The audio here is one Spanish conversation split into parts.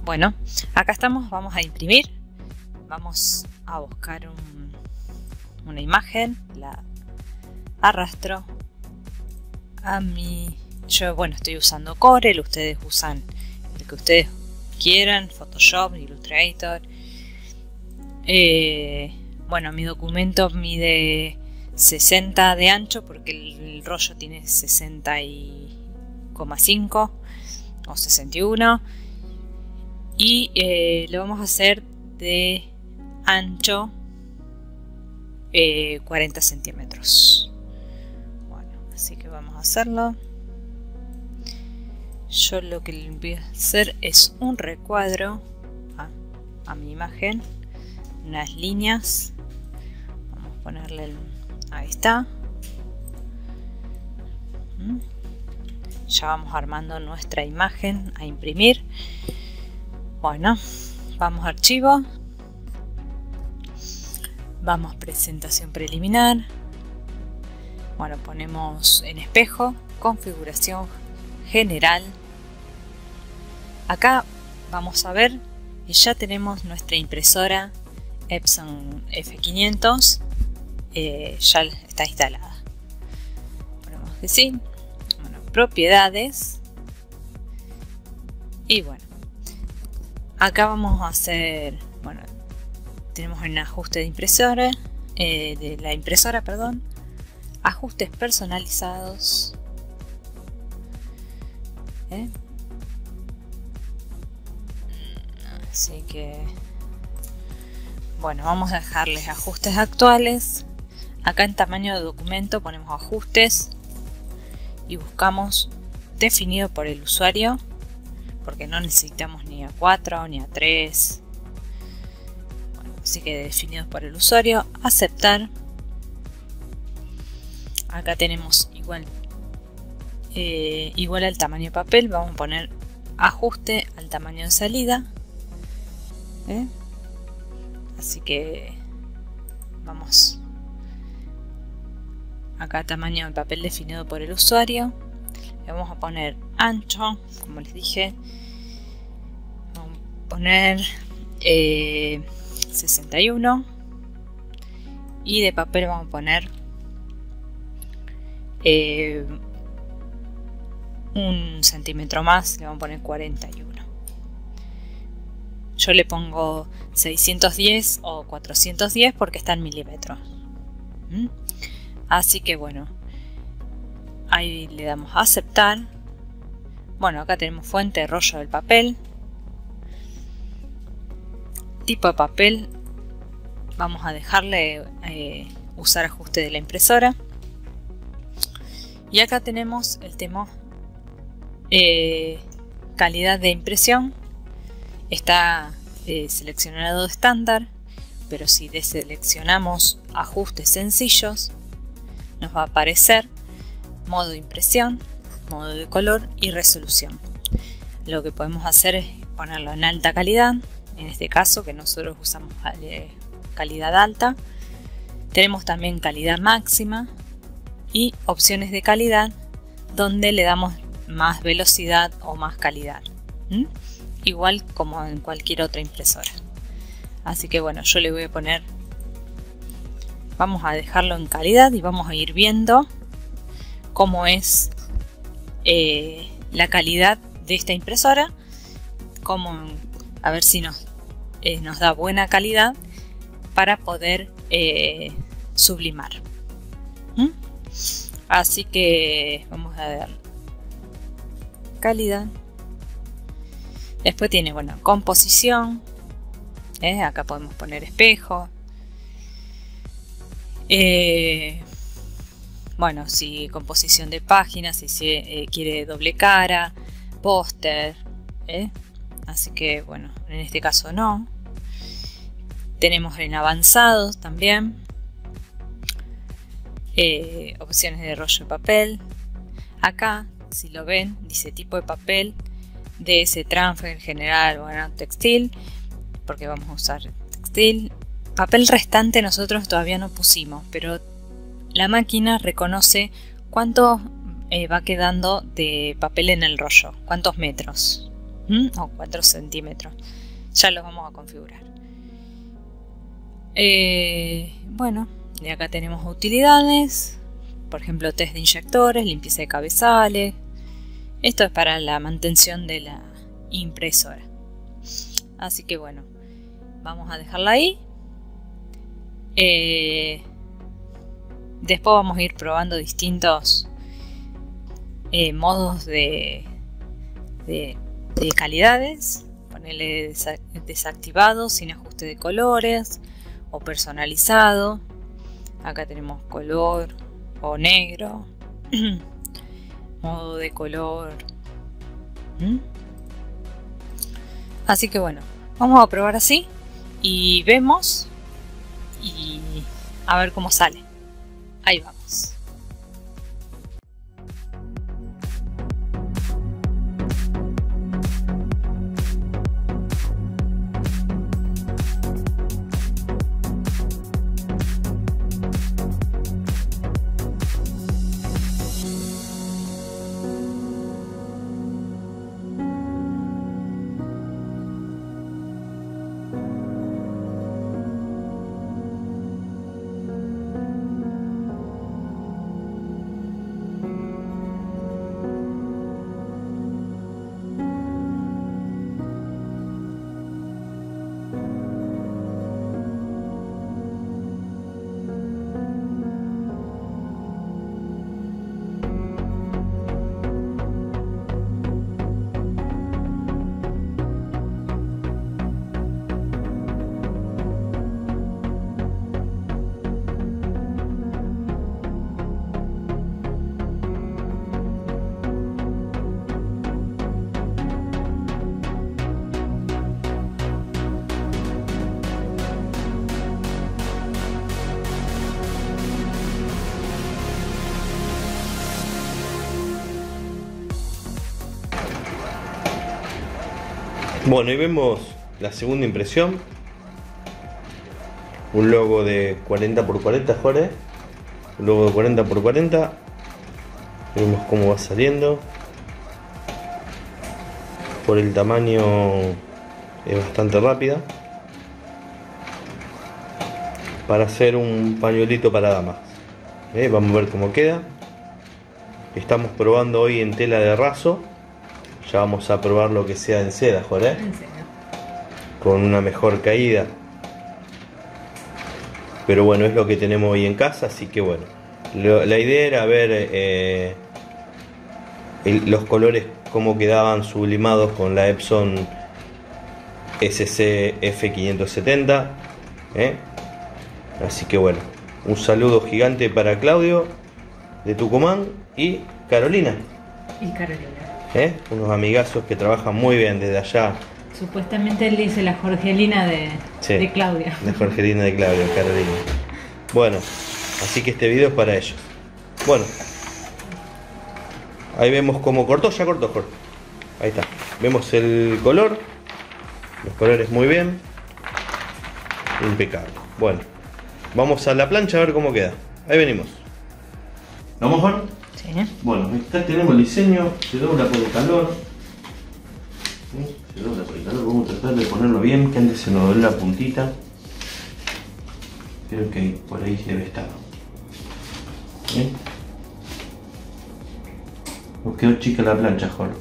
Bueno, acá estamos, vamos a imprimir. Vamos a buscar una imagen, la arrastro a mi... Yo, bueno, estoy usando Corel, ustedes usan el que ustedes quieran, Photoshop, Illustrator. Bueno, mi documento mide 60 de ancho porque el rollo tiene 60,5 o 61 y lo vamos a hacer de ancho 40 centímetros. Bueno, así que vamos a hacerlo. Yo lo que voy a hacer es un recuadro a mi imagen, unas líneas. Vamos a ponerle ahí está. Ya vamos armando nuestra imagen a imprimir. Bueno, vamos a archivo, vamos presentación preliminar. Bueno, ponemos en espejo, configuración general. Acá vamos a ver que ya tenemos nuestra impresora Epson F500, ya está instalada. Ponemos que sí. Bueno, propiedades. Y bueno, acá vamos a hacer, bueno, tenemos en ajuste de impresora, de la impresora, perdón, ajustes personalizados. Así que bueno, vamos a dejarles ajustes actuales. Acá en tamaño de documento ponemos ajustes y buscamos definido por el usuario, porque no necesitamos ni A4 ni A3. Bueno, así que definidos por el usuario, aceptar. Acá tenemos igual al tamaño de papel, vamos a poner ajuste al tamaño de salida. Así que vamos acá, tamaño de papel definido por el usuario. Le vamos a poner ancho, como les dije. Vamos a poner 61 y de papel vamos a poner un centímetro más, le vamos a poner 41. Yo le pongo 610 o 410 porque está en milímetros. Así que bueno, ahí le damos a aceptar. Bueno, acá tenemos fuente, rollo del papel, tipo de papel. Vamos a dejarle usar ajuste de la impresora. Y acá tenemos el tema calidad de impresión. Está seleccionado estándar, pero si deseleccionamos ajustes sencillos, nos va a aparecer modo de impresión, modo de color y resolución. Lo que podemos hacer es ponerlo en alta calidad, en este caso que nosotros usamos calidad alta. Tenemos también calidad máxima y opciones de calidad donde le damos más velocidad o más calidad. Igual como en cualquier otra impresora. Así que bueno, yo le voy a poner, vamos a dejarlo en calidad y vamos a ir viendo cómo es la calidad de esta impresora, a ver si nos da buena calidad para poder sublimar. Así que vamos a ver calidad. Después tiene, bueno, composición. Acá podemos poner espejo. Bueno, si composición de páginas, si se quiere doble cara, póster. Así que, bueno, en este caso no. Tenemos en avanzados también. Opciones de rollo de papel. Acá, si lo ven, dice tipo de papel. DS transfer general, bueno, textil, porque vamos a usar textil. Papel restante nosotros todavía no pusimos, pero la máquina reconoce cuánto va quedando de papel en el rollo, cuántos metros. o 4 centímetros. Ya los vamos a configurar. Bueno, y acá tenemos utilidades, por ejemplo test de inyectores, limpieza de cabezales. Esto es para la mantención de la impresora. Así que bueno, vamos a dejarla ahí. Después vamos a ir probando distintos modos de calidades. Ponerle desactivado, sin ajuste de colores, o personalizado. Acá tenemos color o negro, modo de color. Así que bueno, vamos a probar así y vemos y a ver cómo sale. Ahí vamos. Bueno, y vemos la segunda impresión. Un logo de 40×40, Jorge. Un logo de 40×40. Vemos cómo va saliendo. Por el tamaño es bastante rápida. Para hacer un pañuelito para damas. Vamos a ver cómo queda. Estamos probando hoy en tela de raso. Ya vamos a probar lo que sea en seda, Jorge. En seda. Con una mejor caída. Pero bueno, es lo que tenemos hoy en casa, así que bueno. La idea era ver los colores cómo quedaban sublimados con la Epson SC F570. Así que bueno, un saludo gigante para Claudio de Tucumán y Carolina. Unos amigazos que trabajan muy bien desde allá. Supuestamente él dice la Jorgelina de Claudia. La Jorgelina de Claudia, Carolina. Bueno, así que este video es para ellos. Bueno, ahí vemos cómo cortó, ya cortó, Jorge. Ahí está. Vemos el color. Los colores muy bien. Impecable. Bueno, vamos a la plancha a ver cómo queda. Ahí venimos. ¿Vamos, Jorge? Sí. Bueno, acá tenemos el diseño. Se dobla por el calor. Se dobla por el calor. Vamos a tratar de ponerlo bien, que antes se nos dobló la puntita. Creo que por ahí debe estar. ¿Bien? Nos quedó chica la plancha, Jorge.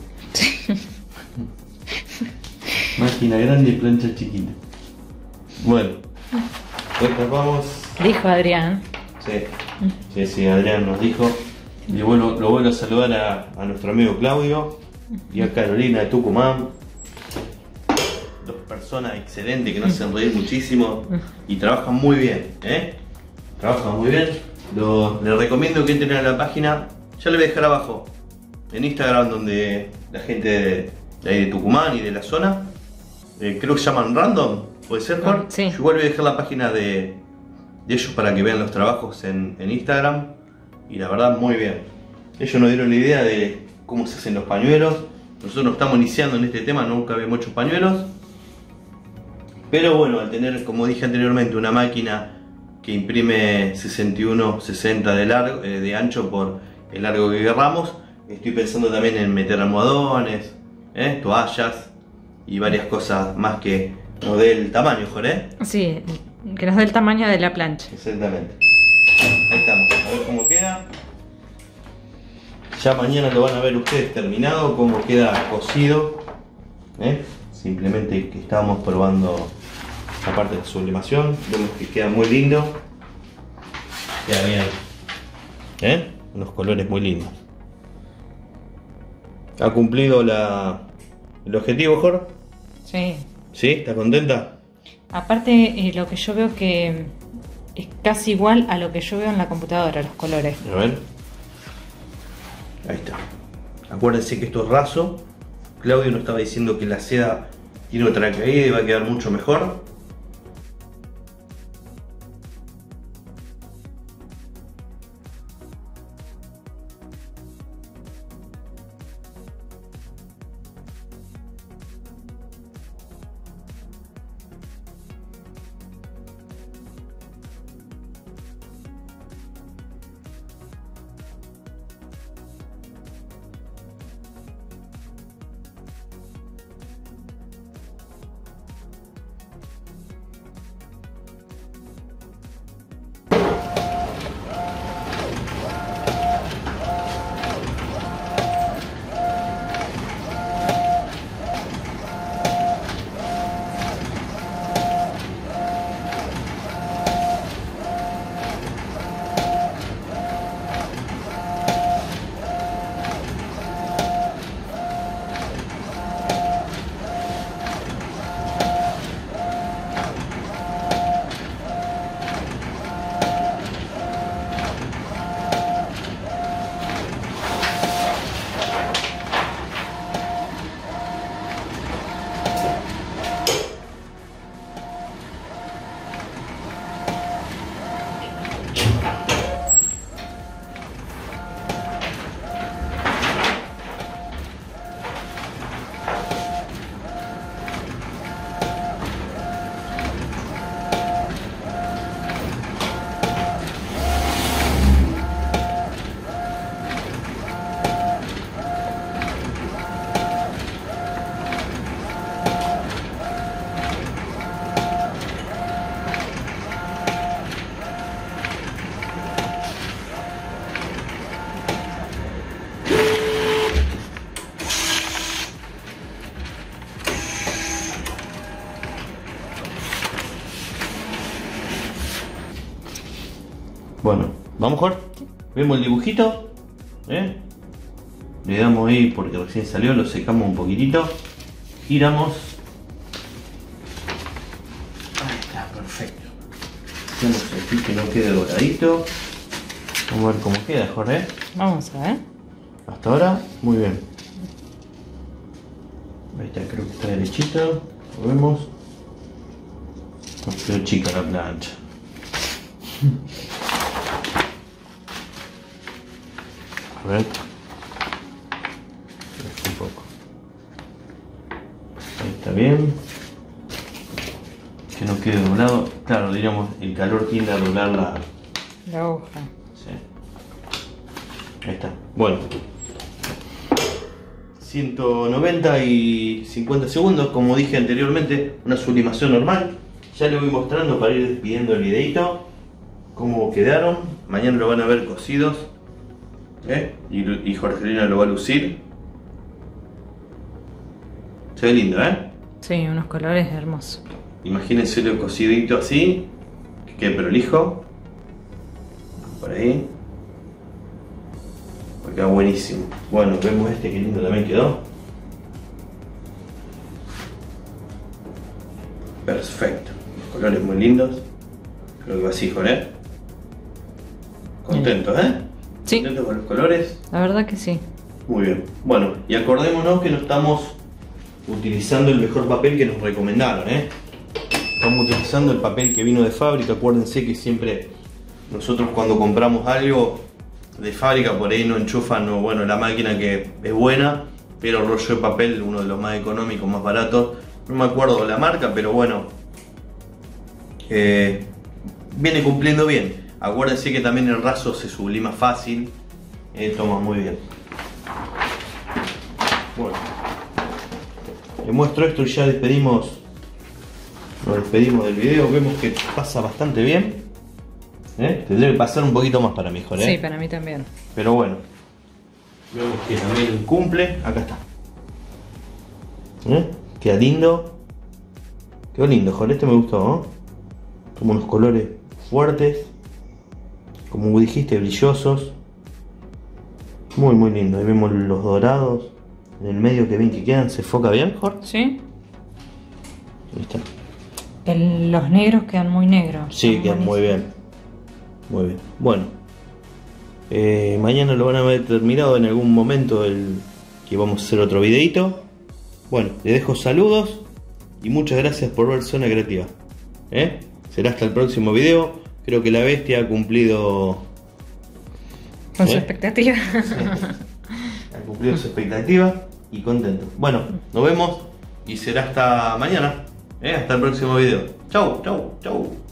Máquina grande y plancha chiquita. Bueno, pues vamos. Dijo Adrián. Sí, Adrián nos dijo. Y lo vuelvo a saludar a nuestro amigo Claudio y a Carolina de Tucumán. Dos personas excelentes que nos hacen reír muchísimo y trabajan muy bien, trabajan muy bien. Les recomiendo que entren a la página, ya le voy a dejar abajo, en Instagram, donde la gente de ahí de Tucumán y de la zona, creo que se llaman Random, ¿puede ser, Jorge? Sí. Yo igual voy a dejar la página de ellos para que vean los trabajos en Instagram. Y la verdad, muy bien. Ellos nos dieron la idea de cómo se hacen los pañuelos. Nosotros nos estamos iniciando en este tema, nunca había muchos pañuelos. Pero bueno, al tener, como dije anteriormente, una máquina que imprime 61-60 de largo, de ancho por el largo que querramos, estoy pensando también en meter almohadones, toallas, y varias cosas más que nos dé el tamaño, Jorge. Sí, que nos dé el tamaño de la plancha. Exactamente. Ahí estamos, a ver cómo queda. Ya mañana lo van a ver ustedes terminado, cómo queda cocido. Simplemente que estábamos probando la parte de la sublimación. Vemos que queda muy lindo. Queda bien. Unos colores muy lindos. ¿Ha cumplido el objetivo, Jorge? Sí. ¿Sí? ¿Está contenta? Aparte, lo que yo veo que es casi igual a lo que yo veo en la computadora, los colores. A ver. Ahí está. Acuérdense que esto es raso. Claudio nos estaba diciendo que la seda tiene otra caída y va a quedar mucho mejor. Bueno, vamos, Jorge. Vemos el dibujito. Le damos ahí porque recién salió, lo secamos un poquitito. Giramos. Ahí está, perfecto. Hacemos aquí que no quede doradito. Vamos a ver cómo queda, Jorge. Vamos a ver. Hasta ahora, muy bien. Ahí está, creo que está derechito. Lo vemos. Nos quedó chica la plancha. A ver. Un poco. Ahí está bien. Que no quede doblado. Claro, diríamos, el calor tiende a doblar la hoja. Sí. Ahí está. Bueno. 190 y 50 segundos, como dije anteriormente, una sublimación normal. Ya les voy mostrando para ir despidiendo el videito cómo quedaron. Mañana lo van a ver cocidos. Y Jorgelina lo va a lucir. Se ve lindo, Sí, unos colores hermosos. Imagínense lo cocidito así, que quede prolijo. Por ahí. Queda buenísimo. Bueno, vemos este que lindo también quedó. Perfecto. Los colores muy lindos. Creo que va así, Jorge. Contentos, Sí. ¿Contentos con los colores? La verdad que sí. Muy bien. Bueno, y acordémonos que no estamos utilizando el mejor papel que nos recomendaron, Estamos utilizando el papel que vino de fábrica. Acuérdense que siempre nosotros cuando compramos algo de fábrica por ahí no enchufan, o bueno, la máquina que es buena, pero el rollo de papel, uno de los más económicos, más baratos, no me acuerdo la marca, pero bueno, viene cumpliendo bien. Acuérdense que también el raso se sublima fácil, toma muy bien. Bueno, Les muestro esto y ya nos despedimos del video. Vemos que pasa bastante bien. Tendría que pasar un poquito más para mejor, Sí, para mí también. Pero bueno, vemos que también cumple. Acá está. Queda lindo. Quedó lindo, Jorge. Este me gustó, ¿no? Como unos colores fuertes, como dijiste, brillosos. Muy muy lindo. Ahí vemos los dorados en el medio, que bien que quedan. ¿Se enfoca bien, Jorge? Sí. Ahí está. Los negros quedan muy negros. Sí, quedan muy bien. Muy bien. Bueno, mañana lo van a haber terminado en algún momento que vamos a hacer otro videito. Bueno, les dejo saludos y muchas gracias por ver Zona Creativa. Será hasta el próximo video. Creo que la bestia ha cumplido con su expectativa. Sí. Ha cumplido su expectativa y contento. Bueno, nos vemos y será hasta mañana. Hasta el próximo video. Chau, chau, chau.